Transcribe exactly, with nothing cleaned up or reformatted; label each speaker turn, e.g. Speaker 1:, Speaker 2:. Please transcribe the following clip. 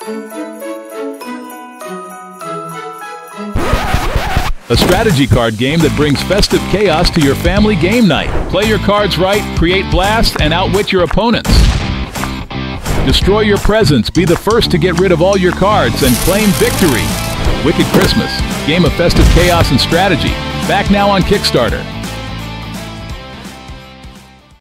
Speaker 1: A strategy card game that brings festive chaos to your family game night. Play your cards right, create blast, and outwit your opponents. Destroy your presents, be the first to get rid of all your cards, and claim victory. Wicked Christmas, game of festive chaos and strategy. Back now on Kickstarter.